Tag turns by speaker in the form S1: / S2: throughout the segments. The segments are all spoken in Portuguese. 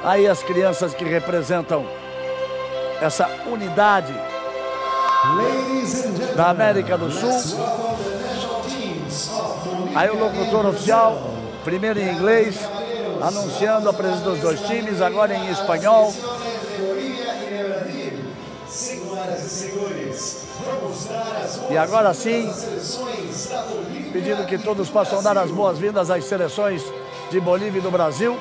S1: Aí as crianças que representam essa unidade da América do Sul. Aí o locutor oficial, primeiro em inglês, anunciando a presença dos dois times, agora em espanhol. E agora sim, pedindo que todos possam dar as boas-vindas às seleções de Bolívia e do Brasil.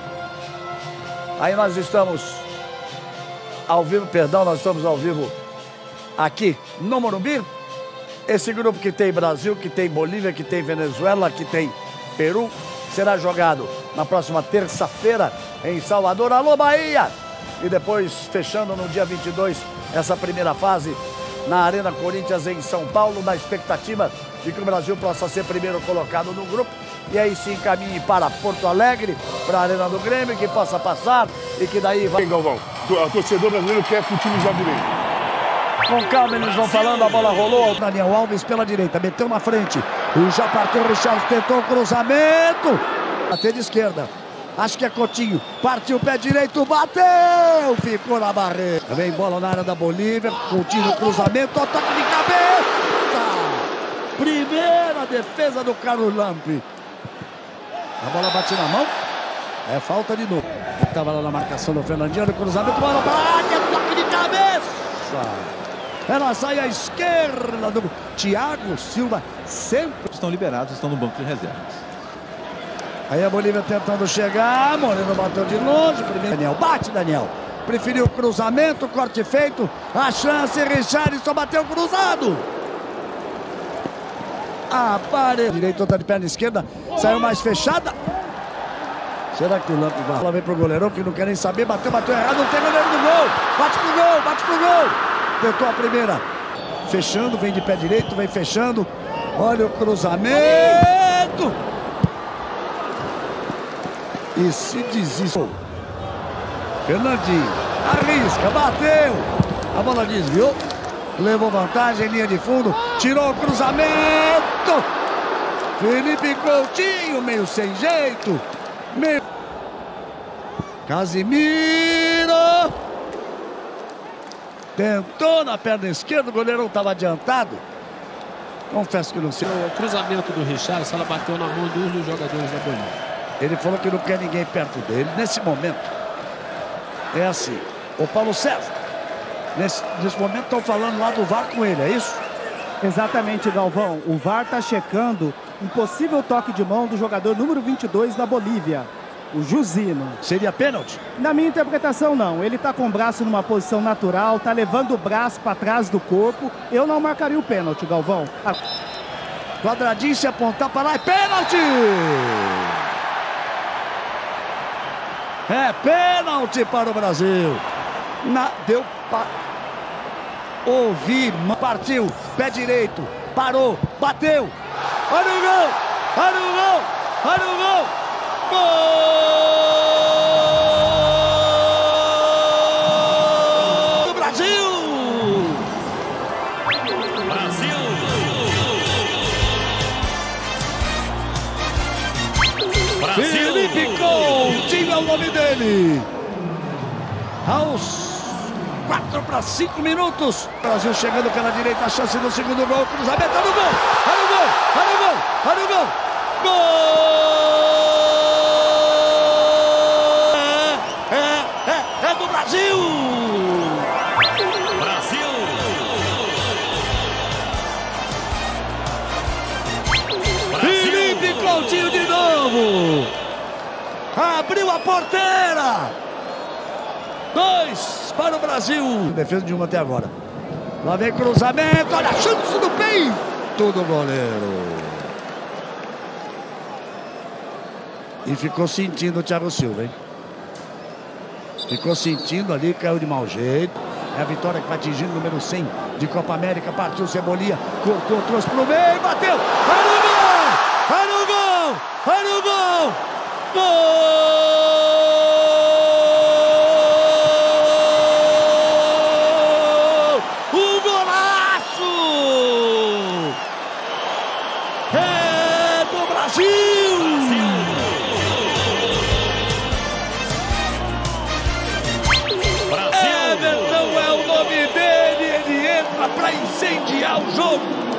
S1: Aí nós estamos ao vivo, nós estamos ao vivo aqui no Morumbi. Esse grupo que tem Brasil, que tem Bolívia, que tem Venezuela, que tem Peru, será jogado na próxima terça-feira em Salvador. Alô, Bahia! E depois, fechando no dia 22, essa primeira fase na Arena Corinthians em São Paulo, na expectativa de que o Brasil possa ser primeiro colocado no grupo e aí sim caminhe para Porto Alegre, para a Arena do Grêmio, que possa passar e que daí vai...
S2: Galvão, o torcedor brasileiro quer que o time jogue bem.
S1: Com calma eles vão falando, a bola rolou. Daniel Alves pela direita, meteu na frente. E já partiu o Richard, tentou o cruzamento. Bateu de esquerda. Acho que é Coutinho. Partiu o pé direito, bateu. Ficou na barreira. Vem bola na área da Bolívia. Coutinho no cruzamento, toque de cabeça. Primeira defesa do Carlos Lampe. A bola bate na mão. É falta de novo. Estava lá na marcação do Fernandinho. No cruzamento, bola para a área, toque de cabeça. Ela sai à esquerda do Thiago Silva, sempre.
S3: Estão liberados, estão no banco de reservas.
S1: Aí a Bolívia tentando chegar, Moreno bateu de longe, primeiro Daniel, bate Daniel. Preferiu o cruzamento, corte feito, a chance, Richarlison bateu cruzado. Apareceu. Direito, outra de perna esquerda, saiu mais fechada. Será que o Lampe vai? Ela vem pro goleirão que não quer nem saber, bateu errado, não tem goleiro no gol. Bate pro gol. Tentou a primeira, fechando, vem de pé direito, vem fechando. Olha o cruzamento. E se desiste. Fernandinho, arrisca, bateu. A bola desviou, levou vantagem, linha de fundo, tirou o cruzamento. Felipe Coutinho, meio sem jeito. Casimiro. Tentou na perna esquerda, o goleirão estava adiantado. Confesso que não sei.
S4: O cruzamento do Richarlison, ela bateu na mão de um dos jogadores da Bolívia.
S1: Ele falou que não quer ninguém perto dele. Nesse momento, é assim. O Paulo César, nesse momento estão falando lá do VAR com ele, é isso?
S5: Exatamente, Galvão. O VAR está checando um possível toque de mão do jogador número 22 da Bolívia, o Jusino.
S1: Seria pênalti?
S5: Na minha interpretação, não. Ele está com o braço numa posição natural, está levando o braço para trás do corpo. Eu não marcaria o pênalti, Galvão.
S1: Quadradinho, se apontar para lá, é pênalti! É pênalti para o Brasil. Deu para ouvir, partiu, pé direito, parou, bateu. Olha o gol! Olha o gol! Olha o gol! Gol do Brasil! Felipe Coutinho é o nome dele. Aos 4 para 5 minutos. Brasil chegando pela direita, a chance do segundo gol. Cruzamento, olha o gol! Olha o gol! Olha o gol! Olha o gol! Gol! É do Brasil! Felipe Coutinho de novo! Abriu a porteira! 2 para o Brasil. Defesa de uma até agora. Lá vem cruzamento, olha a chance do peito do goleiro. E ficou sentindo o Thiago Silva, hein? Ficou sentindo ali, caiu de mau jeito. É a vitória que vai atingindo o número 100 de Copa América. Partiu Cebolinha, cortou, trouxe pro meio, bateu. Olha o gol! Olha o gol! Olha o gol! Gol! O golaço! É do Brasil!
S6: incendiar o jogo.